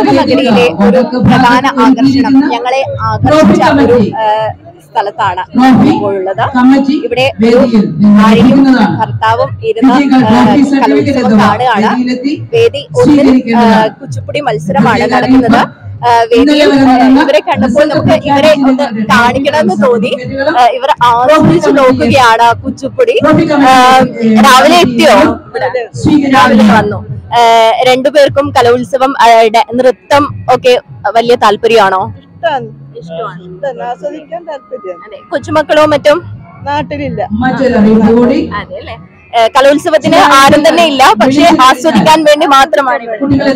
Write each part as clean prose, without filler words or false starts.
കനകനഗരിയിലെ ഒരു പ്രധാന ആകർഷണം, ഞങ്ങളെ ആകർഷിച്ച ഒരു സ്ഥലത്താണ് ഇപ്പോഴുള്ളത്. ഇവിടെ ഭാര്യയും ഭർത്താവും ഇരുന്ന് കലോത്സവം കാണുകയാണ്. വേദി ഒന്നിൽ കുച്ചിപ്പുടി മത്സരമാണ് നടക്കുന്നത്. വേദിയിൽ ഇവരെ കണ്ടപ്പോൾ നമുക്ക് ഇവരെ ഒന്ന് കാണിക്കണമെന്ന് തോന്നി. ഇവർ ആസ്വദിച്ചു നോക്കുകയാണ് കുച്ചിപ്പുടി. രാവിലെ എത്തിയോ? രാവിലെ വന്നു. രണ്ടുപേർക്കും കലോത്സവം, നൃത്തം ഒക്കെ വലിയ താല്പര്യമാണോ? ആസ്വദിക്കാൻ താല്പര്യം. കൊച്ചുമക്കളോ മറ്റും നാട്ടിലില്ല. അതെ അല്ലേ? കലോത്സവത്തിന് ആരും തന്നെ ഇല്ല, പക്ഷെ ആസ്വദിക്കാൻ വേണ്ടി മാത്രമാണ്.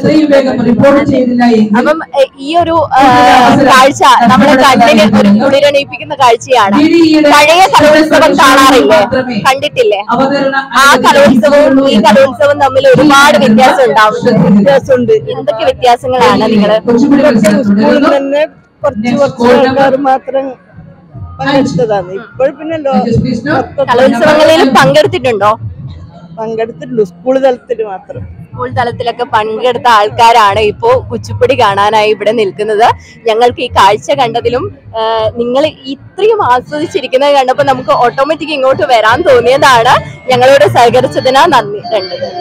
അപ്പം ഈ ഒരു കാഴ്ച നമ്മുടെ കണ്ണിന് ഒരു കുളിരണിയിപ്പിക്കുന്ന കാഴ്ചയാണ്. പഴയ കലോത്സവം കാണാറില്ലേ? കണ്ടിട്ടില്ലേ? ആ കലോത്സവവും ഈ കലോത്സവവും തമ്മിൽ ഒരുപാട് വ്യത്യാസം വ്യത്യാസമുണ്ട്. എന്തൊക്കെ വ്യത്യാസങ്ങളാണ് നിങ്ങള്? സ്കൂളിൽ തന്നെ കുറച്ച് ആൾക്കാർ മാത്രം പങ്കെടുത്തതാണ്. ഇപ്പോൾ പിന്നെ കലോത്സവങ്ങളിൽ പങ്കെടുത്തിട്ടുണ്ടോ? പങ്കെടുത്തിട്ടുള്ളൂ, സ്കൂൾ തലത്തിൽ മാത്രം. സ്കൂൾ തലത്തിലൊക്കെ പങ്കെടുത്ത ആൾക്കാരാണ് ഇപ്പോ കുച്ചിപ്പുടി കാണാനായി ഇവിടെ നിൽക്കുന്നത്. ഞങ്ങൾക്ക് ഈ കാഴ്ച കണ്ടതിലും നിങ്ങൾ ഇത്രയും ആസ്വദിച്ചിരിക്കുന്നത് കണ്ടപ്പോൾ നമുക്ക് ഓട്ടോമാറ്റിക് ഇങ്ങോട്ട് വരാൻ തോന്നിയതാണ്. ഞങ്ങളോട് സഹകരിച്ചതിന് നന്ദി.